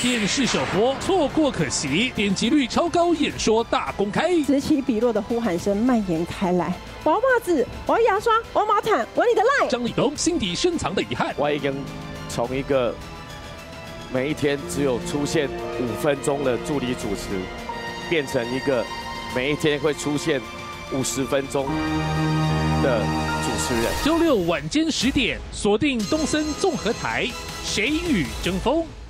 电视首播，错过可惜，点击率超高，演说大公开， 此起彼落的呼喊声蔓延开来。我要袜子，我要牙刷，我要毛毯，我要你的赖。 张立东心底深藏的遗憾， 我已经从一个每一天只有出现5分钟的助理主持，变成一个每一天会出现50分钟的主持人。 周六晚间10点，锁定东森综合台，谁与争锋。